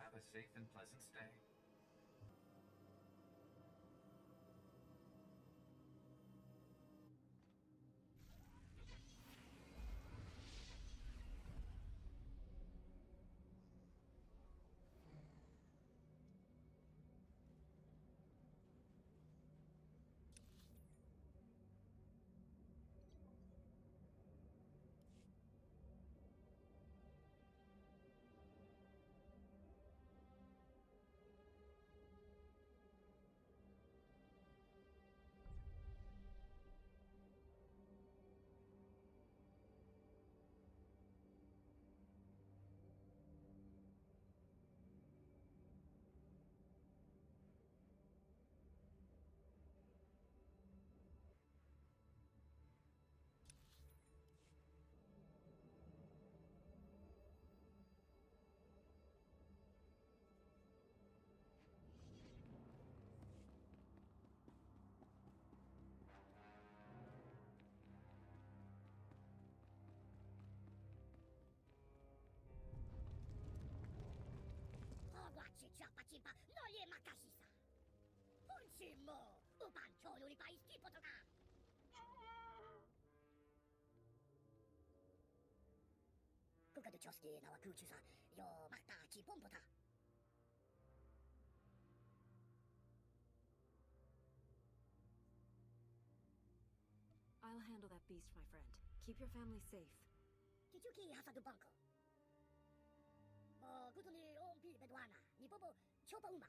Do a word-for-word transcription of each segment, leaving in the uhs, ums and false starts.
have a safe and pleasant stay. Cicciappa-cippa, non gli è macasisa. Forcimmo, upancio non li fai schifo toga. Kuka de choski na wa kuchusa, yo makta chi pompota. I'll handle that beast, my friend. Keep your family safe. Kichuki hasadu banko. 어, 그더니 옴피 베도하나, 니뽀뽀 초보우마.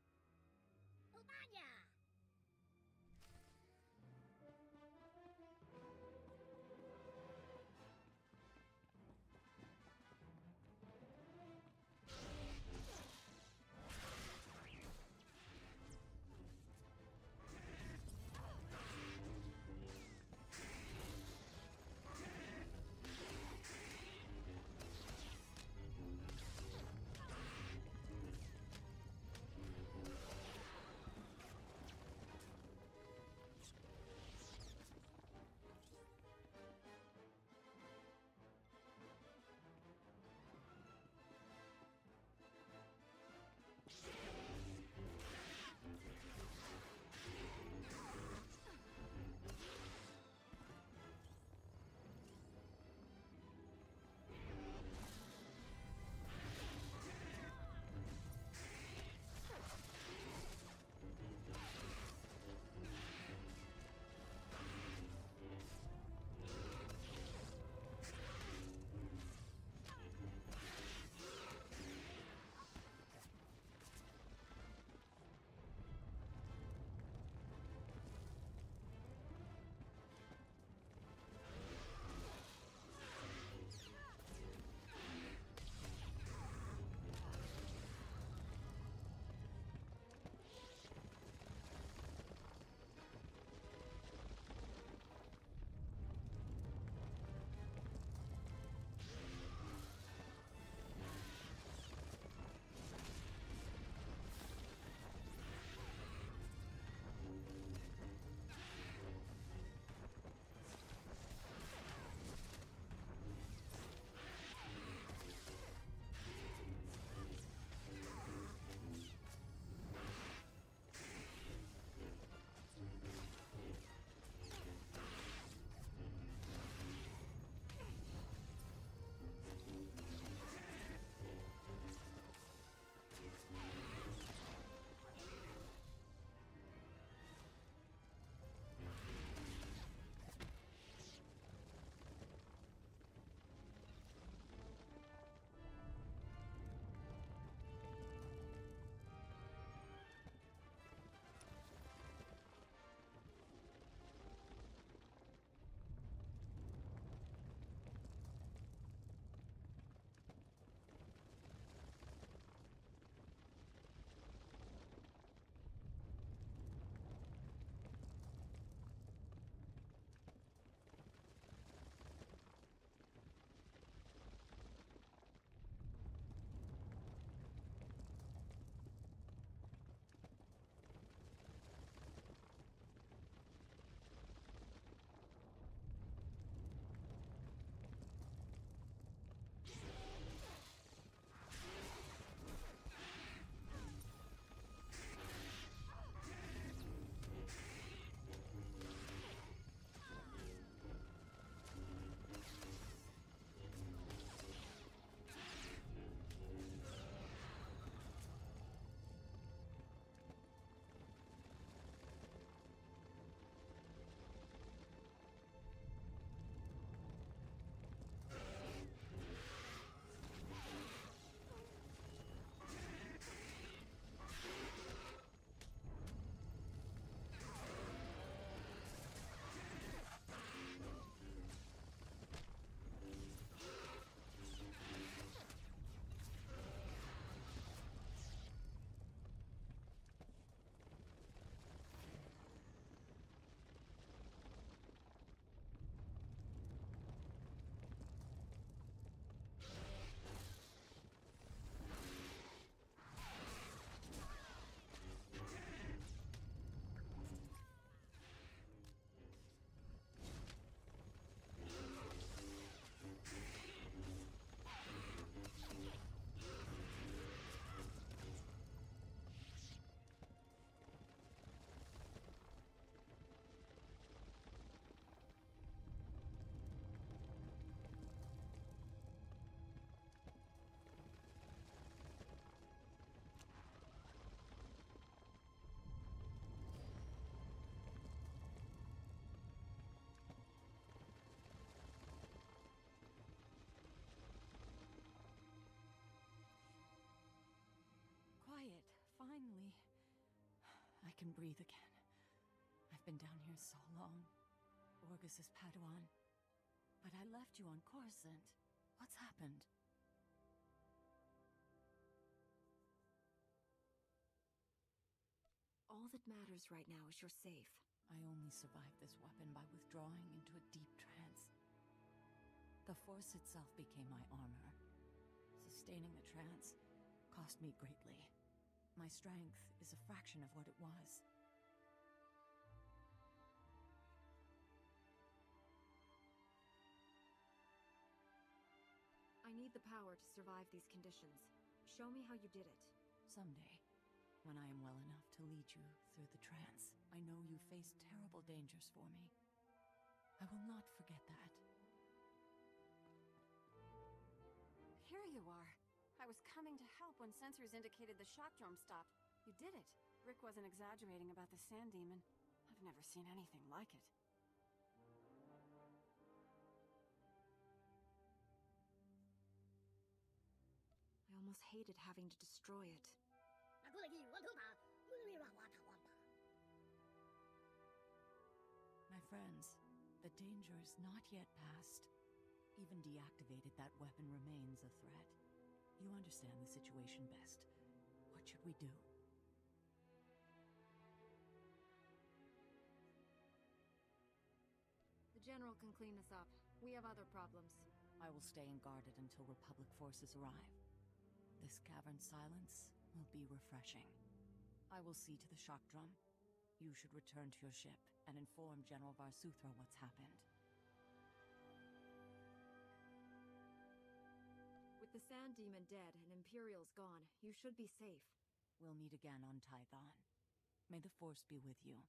오마냐! can breathe again. I've been down here so long. Orgus is Padawan. But I left you on Coruscant. What's happened? All that matters right now is you're safe. I only survived this weapon by withdrawing into a deep trance. The Force itself became my armor. Sustaining the trance cost me greatly. My strength is a fraction of what it was. I need the power to survive these conditions. Show me how you did it. Someday, when I am well enough to lead you through the trance, I know you faced terrible dangers for me. I will not forget that. Here you are. I was coming to help when sensors indicated the shock drum stopped. You did it. Rick wasn't exaggerating about the Sand Demon. I've never seen anything like it. I almost hated having to destroy it. My friends, the danger is not yet past. Even deactivated, that weapon remains a threat. You understand the situation best. What should we do? The General can clean us up. We have other problems. I will stay unguarded until Republic forces arrive. This cavern's silence will be refreshing. I will see to the shock drum. You should return to your ship and inform General Varsuthra what's happened. With the Sand Demon dead and Imperials gone, you should be safe. We'll meet again on Tython. May the Force be with you.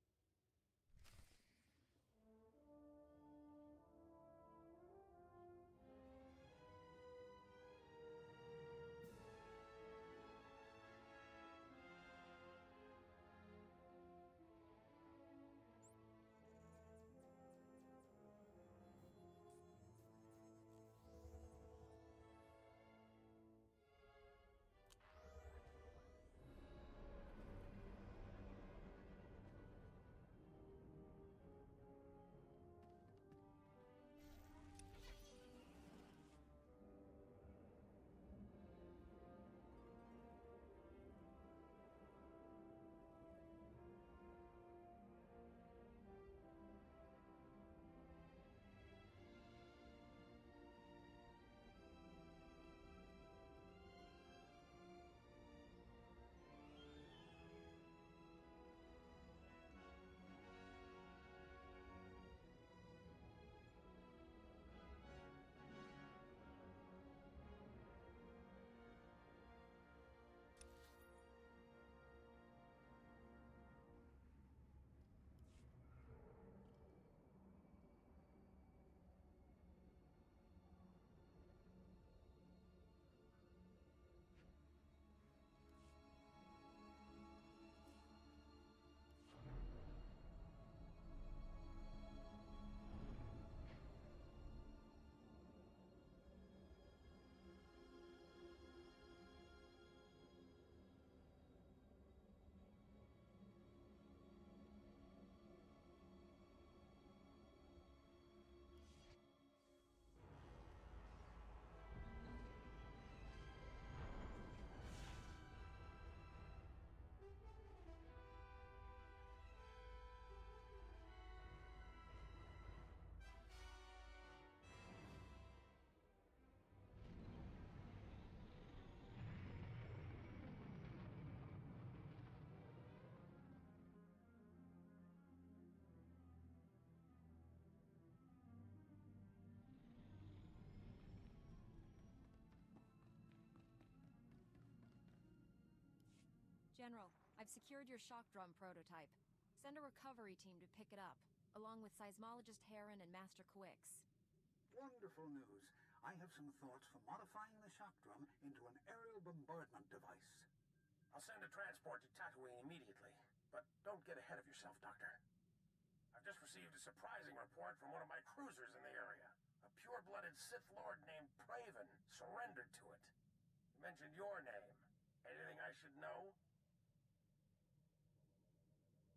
General, I've secured your shock drum prototype. Send a recovery team to pick it up, along with seismologist Heron and Master Quix. Wonderful news. I have some thoughts for modifying the shock drum into an aerial bombardment device. I'll send a transport to Tatooine immediately. But don't get ahead of yourself, Doctor. I've just received a surprising report from one of my cruisers in the area. A pure-blooded Sith Lord named Praven surrendered to it. He mentioned your name. Anything I should know?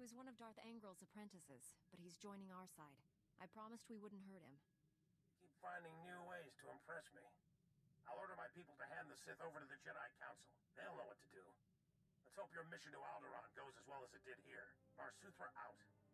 was one of Darth Angrel's apprentices, but he's joining our side. I promised we wouldn't hurt him. Keep finding new ways to impress me. I'll order my people to hand the Sith over to the Jedi Council. They'll know what to do. Let's hope your mission to Alderaan goes as well as it did here. Bar Suthra out.